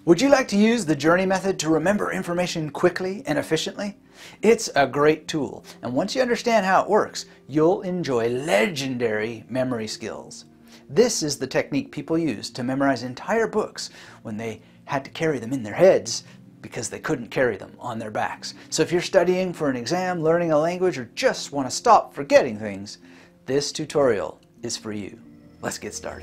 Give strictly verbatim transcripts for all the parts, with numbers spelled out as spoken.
Would you like to use the Journey method to remember information quickly and efficiently? It's a great tool, and once you understand how it works, you'll enjoy legendary memory skills. This is the technique people used to memorize entire books when they had to carry them in their heads because they couldn't carry them on their backs. So if you're studying for an exam, learning a language, or just want to stop forgetting things, this tutorial is for you. Let's get started.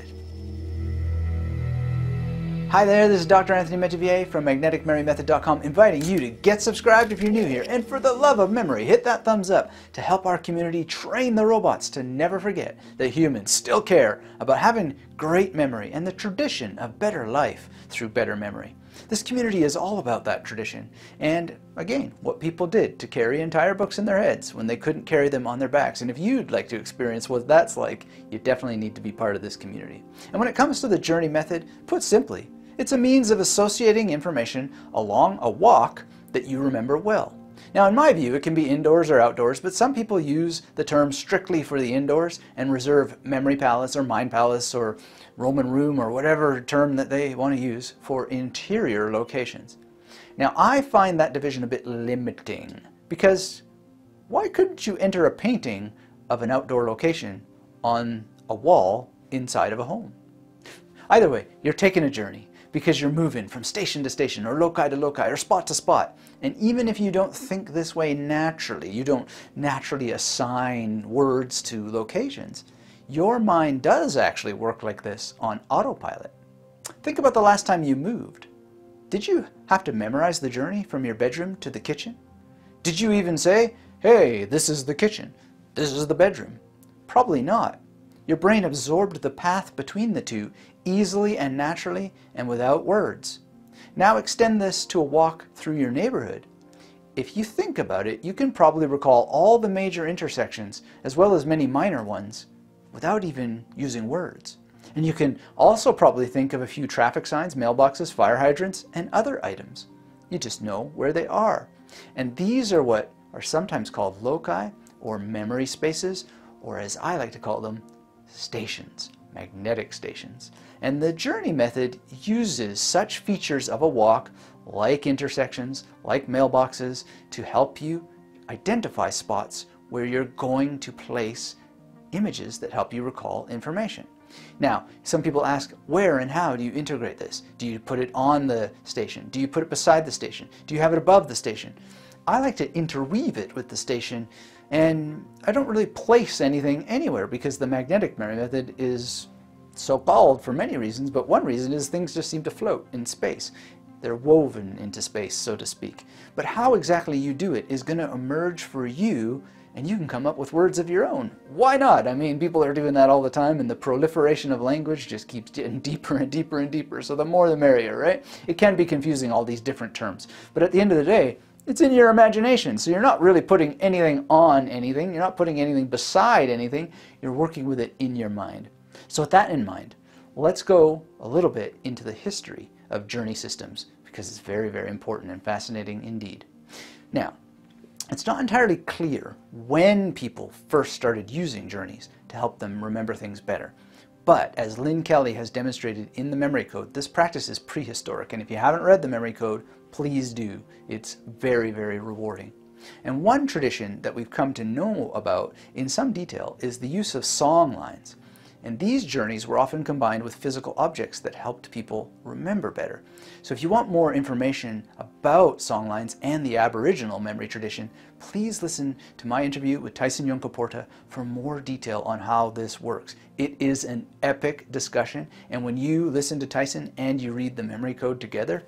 Hi there, this is Doctor Anthony Metivier from magnetic memory method dot com, inviting you to get subscribed if you're new here, and for the love of memory, hit that thumbs up to help our community train the robots to never forget that humans still care about having great memory and the tradition of better life through better memory. This community is all about that tradition, and again, what people did to carry entire books in their heads when they couldn't carry them on their backs. And if you'd like to experience what that's like, you definitely need to be part of this community. And when it comes to the Journey method, put simply, it's a means of associating information along a walk that you remember well. Now, in my view, it can be indoors or outdoors, but some people use the term strictly for the indoors and reserve memory palace or mind palace or Roman room or whatever term that they want to use for interior locations. Now, I find that division a bit limiting because why couldn't you enter a painting of an outdoor location on a wall inside of a home? Either way, you're taking a journey, because you're moving from station to station or loci to loci or spot to spot. And even if you don't think this way naturally, you don't naturally assign words to locations, your mind does actually work like this on autopilot. Think about the last time you moved. Did you have to memorize the journey from your bedroom to the kitchen? Did you even say, hey, this is the kitchen, this is the bedroom? Probably not. Your brain absorbed the path between the two easily and naturally and without words. Now extend this to a walk through your neighborhood. If you think about it, you can probably recall all the major intersections as well as many minor ones without even using words. And you can also probably think of a few traffic signs, mailboxes, fire hydrants, and other items. You just know where they are. And these are what are sometimes called loci or memory spaces, or as I like to call them, stations, magnetic stations. And the Journey method uses such features of a walk, like intersections, like mailboxes, to help you identify spots where you're going to place images that help you recall information. Now, some people ask, where and how do you integrate this? Do you put it on the station? Do you put it beside the station? Do you have it above the station? I like to interweave it with the station, and I don't really place anything anywhere because the magnetic memory method is so-called for many reasons, but one reason is things just seem to float in space. They're woven into space, so to speak. But how exactly you do it is going to emerge for you, and you can come up with words of your own. Why not? I mean, people are doing that all the time, and the proliferation of language just keeps getting deeper and deeper and deeper, so the more the merrier, right? It can be confusing, all these different terms. But at the end of the day, it's in your imagination, so you're not really putting anything on anything, you're not putting anything beside anything, you're working with it in your mind. So with that in mind, let's go a little bit into the history of Journey systems, because it's very, very important and fascinating indeed. Now, it's not entirely clear when people first started using journeys to help them remember things better. But as Lynn Kelly has demonstrated in the memory code, this practice is prehistoric, and if you haven't read the memory code, please do. It's very, very rewarding. And one tradition that we've come to know about in some detail is the use of song lines. And these journeys were often combined with physical objects that helped people remember better. So if you want more information about songlines and the Aboriginal memory tradition, please listen to my interview with Tyson Yunkaporta for more detail on how this works. It is an epic discussion, and when you listen to Tyson and you read the memory code together,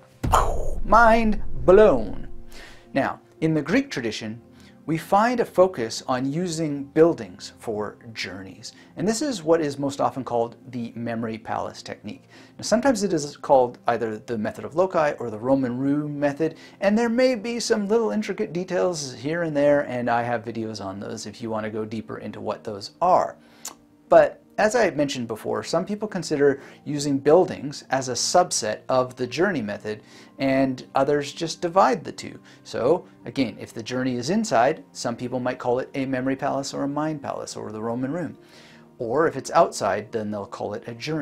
mind blown. Now, in the Greek tradition, we find a focus on using buildings for journeys. And this is what is most often called the memory palace technique. Now, sometimes it is called either the method of loci or the Roman room method, and there may be some little intricate details here and there, and I have videos on those if you want to go deeper into what those are. But as I mentioned before, some people consider using buildings as a subset of the Journey method, and others just divide the two. So again, if the journey is inside, some people might call it a memory palace or a mind palace or the Roman room. Or if it's outside, then they'll call it a journey.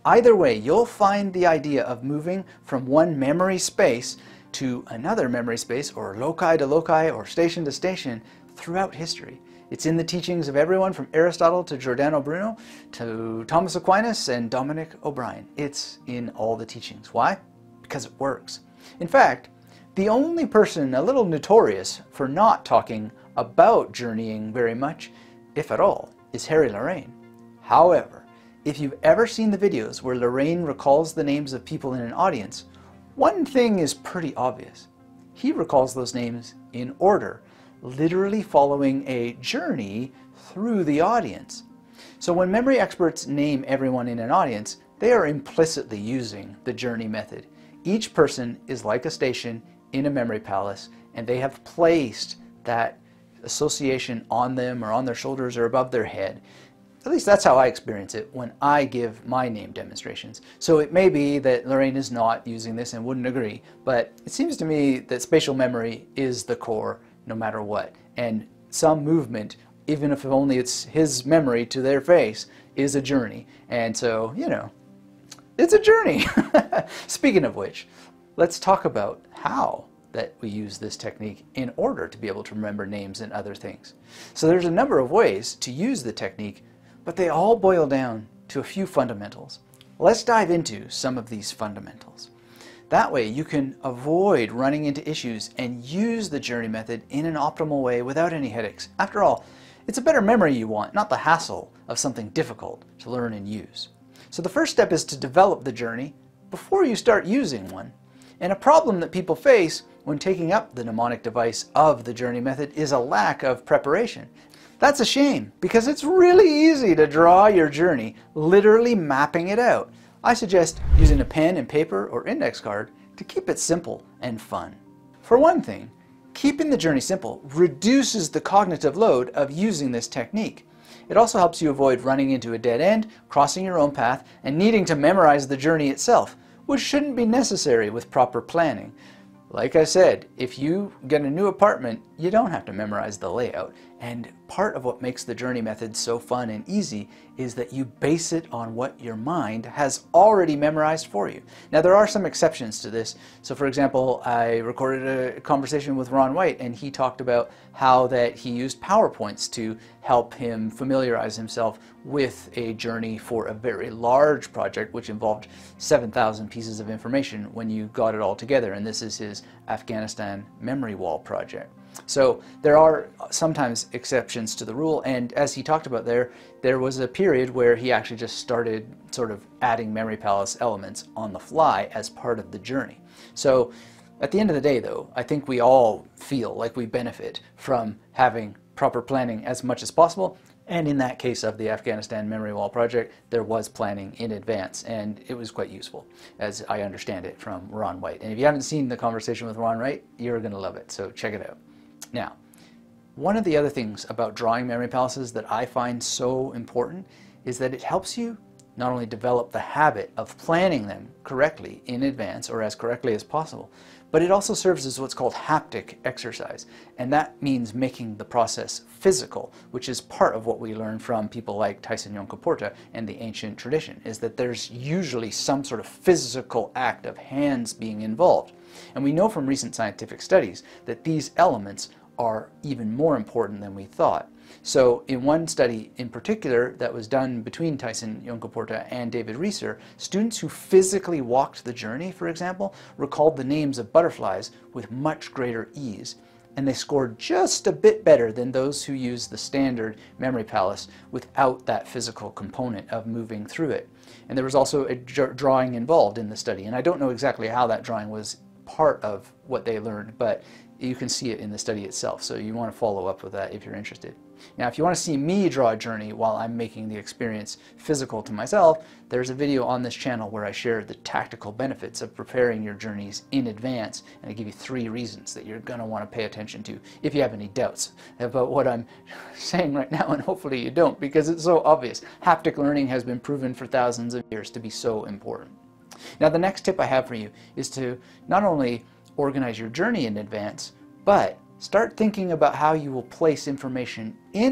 Either way, you'll find the idea of moving from one memory space to another memory space, or loci to loci, or station to station throughout history. It's in the teachings of everyone from Aristotle to Giordano Bruno to Thomas Aquinas and Dominic O'Brien. It's in all the teachings. Why? Because it works. In fact, the only person a little notorious for not talking about journeying very much, if at all, is Harry Lorayne. However, if you've ever seen the videos where Lorayne recalls the names of people in an audience, one thing is pretty obvious. He recalls those names in order, literally following a journey through the audience. So when memory experts name everyone in an audience, they are implicitly using the journey method. Each person is like a station in a memory palace, and they have placed that association on them or on their shoulders or above their head. At least that's how I experience it when I give my name demonstrations. So it may be that Lorayne is not using this and wouldn't agree, but it seems to me that spatial memory is the core no matter what. And some movement, even if only it's his memory to their face, is a journey. And so, you know, it's a journey. Speaking of which, let's talk about how that we use this technique in order to be able to remember names and other things. So there's a number of ways to use the technique, but they all boil down to a few fundamentals. Let's dive into some of these fundamentals. That way you can avoid running into issues and use the journey method in an optimal way without any headaches. After all, it's a better memory you want, not the hassle of something difficult to learn and use. So the first step is to develop the journey before you start using one. And a problem that people face when taking up the mnemonic device of the journey method is a lack of preparation. That's a shame, because it's really easy to draw your journey, literally mapping it out. I suggest using a pen and paper or index card to keep it simple and fun. For one thing, keeping the journey simple reduces the cognitive load of using this technique. It also helps you avoid running into a dead end, crossing your own path, and needing to memorize the journey itself, which shouldn't be necessary with proper planning. Like I said, if you get a new apartment, you don't have to memorize the layout. And part of what makes the journey method so fun and easy is that you base it on what your mind has already memorized for you. Now, there are some exceptions to this. So for example, I recorded a conversation with Ron White, and he talked about how that he used PowerPoints to help him familiarize himself with a journey for a very large project, which involved seven thousand pieces of information when you got it all together. And this is his Afghanistan memory wall project. So there are sometimes exceptions to the rule, and as he talked about there, there was a period where he actually just started sort of adding memory palace elements on the fly as part of the journey. So at the end of the day, though, I think we all feel like we benefit from having proper planning as much as possible. And in that case of the Afghanistan Memory Wall project, there was planning in advance, and it was quite useful, as I understand it from Ron White. And if you haven't seen the conversation with Ron White, you're going to love it, so check it out. Now, one of the other things about drawing memory palaces that I find so important is that it helps you not only develop the habit of planning them correctly in advance, or as correctly as possible, but it also serves as what's called haptic exercise. And that means making the process physical, which is part of what we learn from people like Tyson Yunkaporta and the ancient tradition, is that there's usually some sort of physical act of hands being involved. And we know from recent scientific studies that these elements are even more important than we thought. So in one study in particular that was done between Tyson Yunkaporta and David Reeser, students who physically walked the journey, for example, recalled the names of butterflies with much greater ease. And they scored just a bit better than those who used the standard memory palace without that physical component of moving through it. And there was also a drawing involved in the study. And I don't know exactly how that drawing was part of what they learned, but you can see it in the study itself, so you want to follow up with that if you're interested. Now, if you want to see me draw a journey while I'm making the experience physical to myself, there's a video on this channel where I share the tactical benefits of preparing your journeys in advance, and I give you three reasons that you're going to want to pay attention to if you have any doubts about what I'm saying right now, and hopefully you don't, because it's so obvious. Haptic learning has been proven for thousands of years to be so important. Now, the next tip I have for you is to not only organize your journey in advance, but start thinking about how you will place information in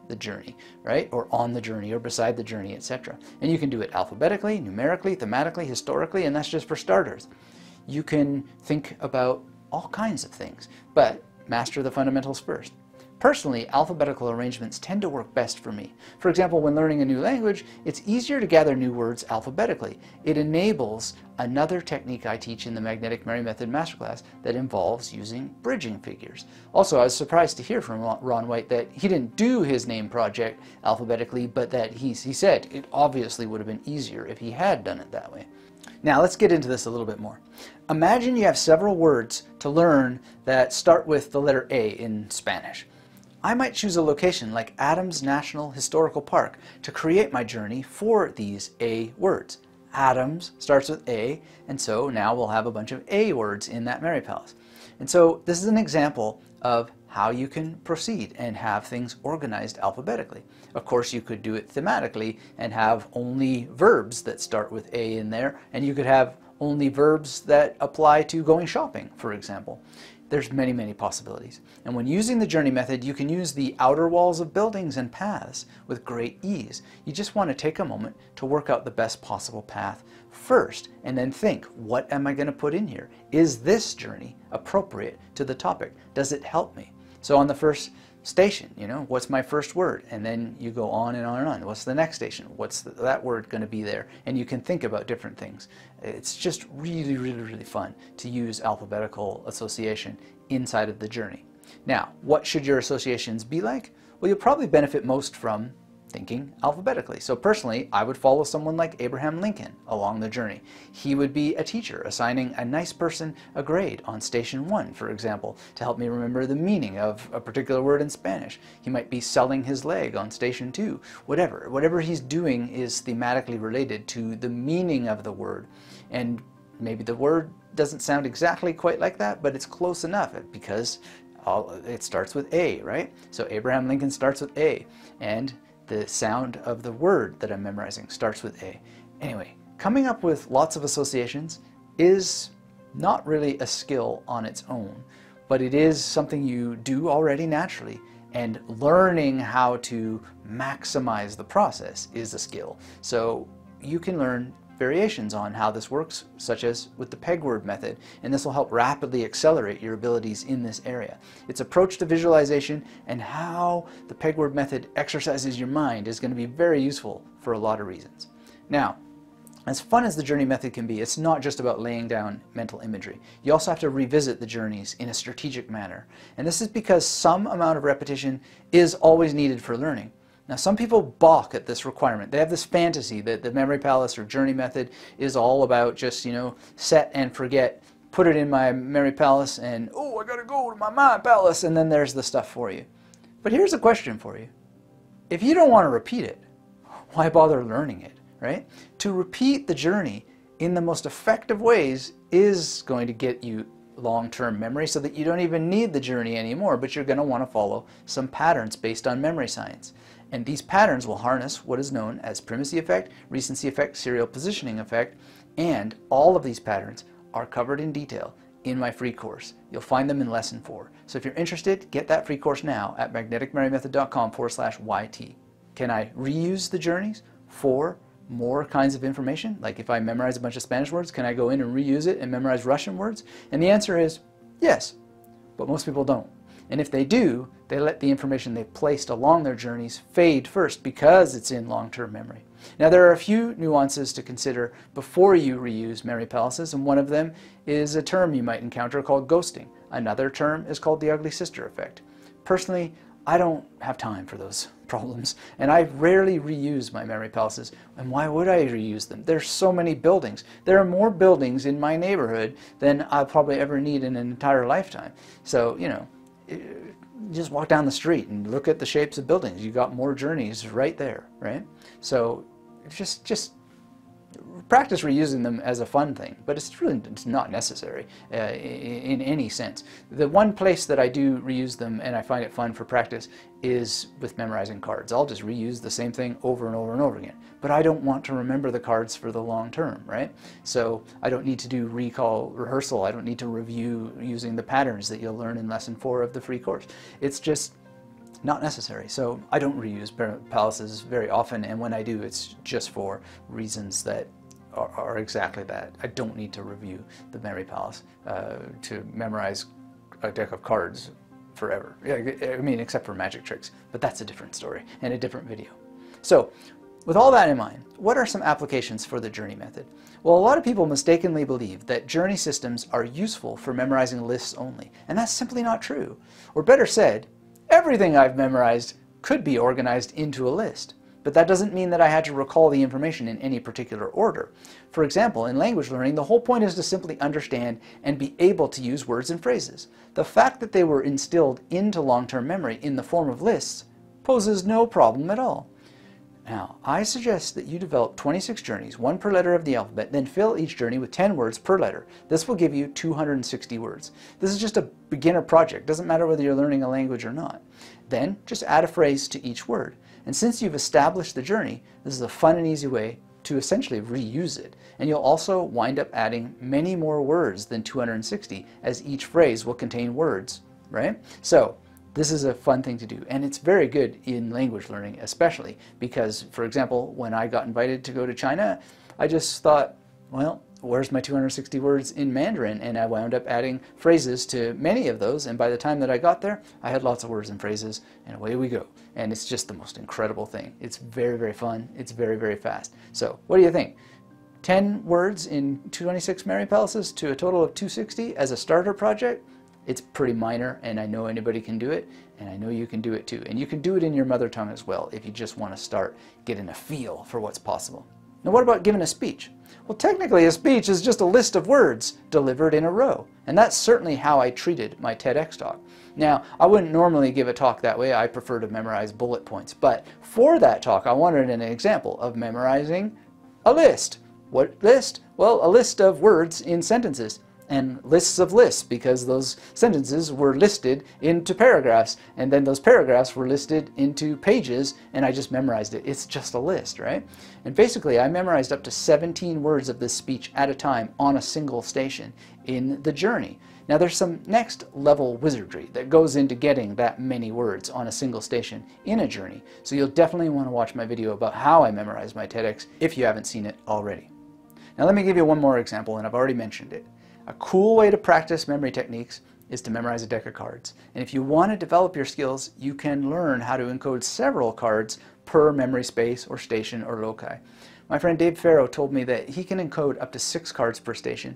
the journey, right? Or on the journey, or beside the journey, et cetera. And you can do it alphabetically, numerically, thematically, historically, and that's just for starters. You can think about all kinds of things, but master the fundamentals first. Personally, alphabetical arrangements tend to work best for me. For example, when learning a new language, it's easier to gather new words alphabetically. It enables another technique I teach in the Magnetic Memory Method Masterclass that involves using bridging figures. Also, I was surprised to hear from Ron White that he didn't do his name project alphabetically, but that he, he said it obviously would have been easier if he had done it that way. Now let's get into this a little bit more. Imagine you have several words to learn that start with the letter A in Spanish. I might choose a location like Adams National Historical Park to create my journey for these A words. Adams starts with A, and so now we'll have a bunch of A words in that Memory Palace. And so this is an example of how you can proceed and have things organized alphabetically. Of course, you could do it thematically and have only verbs that start with A in there, and you could have only verbs that apply to going shopping, for example. There's many, many possibilities. And when using the journey method, you can use the outer walls of buildings and paths with great ease. You just want to take a moment to work out the best possible path first, and then think, what am I going to put in here? Is this journey appropriate to the topic? Does it help me? So on the first station, you know, what's my first word? And then you go on and on and on. What's the next station? What's the, that word going to be there? And you can think about different things. It's just really, really, really fun to use alphabetical association inside of the journey. Now, what should your associations be like? Well, you'll probably benefit most from thinking alphabetically. So personally, I would follow someone like Abraham Lincoln along the journey. He would be a teacher, assigning a nice person a grade on station one, for example, to help me remember the meaning of a particular word in Spanish. He might be selling his leg on station two. Whatever. Whatever he's doing is thematically related to the meaning of the word. And maybe the word doesn't sound exactly quite like that, but it's close enough because all, it starts with A, right? So Abraham Lincoln starts with A, and the sound of the word that I'm memorizing starts with A. Anyway, coming up with lots of associations is not really a skill on its own, but it is something you do already naturally, and learning how to maximize the process is a skill. So you can learn variations on how this works, such as with the peg word method, and this will help rapidly accelerate your abilities in this area. Its approach to visualization and how the peg word method exercises your mind is going to be very useful for a lot of reasons. Now, as fun as the journey method can be, it's not just about laying down mental imagery. You also have to revisit the journeys in a strategic manner. And this is because some amount of repetition is always needed for learning. Now, some people balk at this requirement. They have this fantasy that the Memory Palace or Journey Method is all about just, you know, set and forget, put it in my Memory Palace, and, oh, I gotta go to my Mind Palace, and then there's the stuff for you. But here's a question for you. If you don't want to repeat it, why bother learning it, right? To repeat the journey in the most effective ways is going to get you long-term memory so that you don't even need the journey anymore, but you're going to want to follow some patterns based on memory science. And these patterns will harness what is known as primacy effect, recency effect, serial positioning effect, and all of these patterns are covered in detail in my free course. You'll find them in lesson four. So if you're interested, get that free course now at magneticmerrymethod.com forward slash YT. Can I reuse the journeys for more kinds of information? Like if I memorize a bunch of Spanish words, can I go in and reuse it and memorize Russian words? And the answer is yes, but most people don't. And if they do, they let the information they've placed along their journeys fade first because it's in long-term memory. Now, there are a few nuances to consider before you reuse memory palaces, and one of them is a term you might encounter called ghosting. Another term is called the ugly sister effect. Personally, I don't have time for those problems, and I rarely reuse my memory palaces. And why would I reuse them? There's so many buildings. There are more buildings in my neighborhood than I'll probably ever need in an entire lifetime. So, you know, just walk down the street and look at the shapes of buildings. You got more journeys right there, right? So just just practice reusing them as a fun thing, but it's really it's not necessary uh, in, in any sense. The one place that I do reuse them and I find it fun for practice is with memorizing cards. I'll just reuse the same thing over and over and over again. But I don't want to remember the cards for the long term, right? So I don't need to do recall rehearsal. I don't need to review using the patterns that you'll learn in lesson four of the free course. It's just not necessary. So I don't reuse palaces very often, and when I do, it's just for reasons that are, are exactly that. I don't need to review the Memory Palace uh, to memorize a deck of cards forever. I mean, except for magic tricks, but that's a different story and a different video. So with all that in mind, what are some applications for the journey method? Well, a lot of people mistakenly believe that journey systems are useful for memorizing lists only, and that's simply not true. Or better said, everything I've memorized could be organized into a list, but that doesn't mean that I had to recall the information in any particular order. For example, in language learning, the whole point is to simply understand and be able to use words and phrases. The fact that they were instilled into long-term memory in the form of lists poses no problem at all. Now, I suggest that you develop twenty-six journeys, one per letter of the alphabet, then fill each journey with ten words per letter. This will give you two hundred sixty words. This is just a beginner project. Doesn't matter whether you're learning a language or not. Then, just add a phrase to each word. And since you've established the journey, this is a fun and easy way to essentially reuse it. And you'll also wind up adding many more words than two hundred sixty, as each phrase will contain words, right? So, this is a fun thing to do, and it's very good in language learning, especially because, for example, when I got invited to go to China, I just thought, well, where's my two hundred sixty words in Mandarin? And I wound up adding phrases to many of those, and by the time that I got there, I had lots of words and phrases, and away we go. And it's just the most incredible thing. It's very, very fun. It's very, very fast. So, what do you think? ten words in twenty-six Memory Palaces to a total of two hundred sixty as a starter project? It's pretty minor, and I know anybody can do it, and I know you can do it too. And you can do it in your mother tongue as well if you just want to start getting a feel for what's possible. Now, what about giving a speech? Well, technically a speech is just a list of words delivered in a row, and that's certainly how I treated my TEDx talk. Now, I wouldn't normally give a talk that way. I prefer to memorize bullet points, but for that talk I wanted an example of memorizing a list. What list? Well, a list of words in sentences. And lists of lists, because those sentences were listed into paragraphs, and then those paragraphs were listed into pages, and I just memorized it. It's just a list, right? And basically I memorized up to seventeen words of this speech at a time on a single station in the journey. Now, there's some next level wizardry that goes into getting that many words on a single station in a journey, so you'll definitely want to watch my video about how I memorized my TEDx if you haven't seen it already. Now, let me give you one more example, and I've already mentioned it. A cool way to practice memory techniques is to memorize a deck of cards. And if you want to develop your skills, you can learn how to encode several cards per memory space or station or loci. My friend Dave Farrow told me that he can encode up to six cards per station,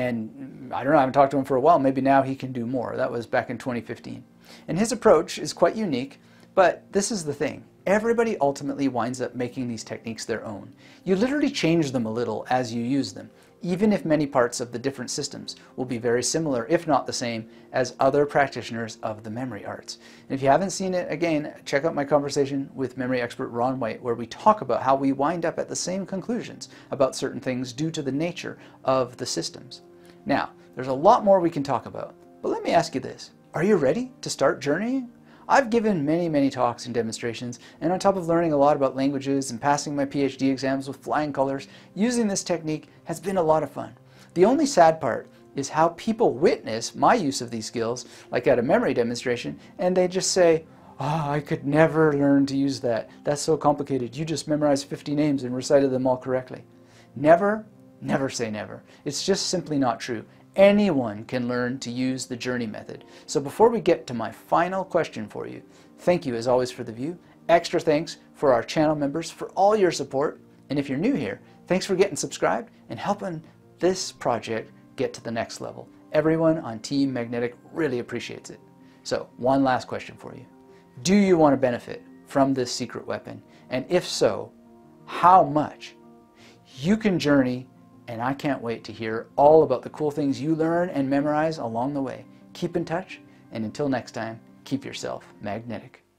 and I don't know, I haven't talked to him for a while, maybe now he can do more. That was back in twenty fifteen. And his approach is quite unique, but this is the thing. Everybody ultimately winds up making these techniques their own. You literally change them a little as you use them, even if many parts of the different systems will be very similar, if not the same, as other practitioners of the memory arts. And if you haven't seen it, again, check out my conversation with memory expert Ron White, where we talk about how we wind up at the same conclusions about certain things due to the nature of the systems. Now, there's a lot more we can talk about, but let me ask you this. Are you ready to start journeying? I've given many, many talks and demonstrations, and on top of learning a lot about languages and passing my PhD exams with flying colors, using this technique has been a lot of fun. The only sad part is how people witness my use of these skills, like at a memory demonstration, and they just say, "Oh, I could never learn to use that. That's so complicated. You just memorized fifty names and recited them all correctly." Never, never say never. It's just simply not true. Anyone can learn to use the journey method. So before we get to my final question for you, thank you as always for the view. Extra thanks for our channel members for all your support. And if you're new here, thanks for getting subscribed and helping this project get to the next level. Everyone on Team Magnetic really appreciates it. So one last question for you. Do you want to benefit from this secret weapon? And if so, how much? You can journey, and I can't wait to hear all about the cool things you learn and memorize along the way. Keep in touch, and until next time, keep yourself magnetic.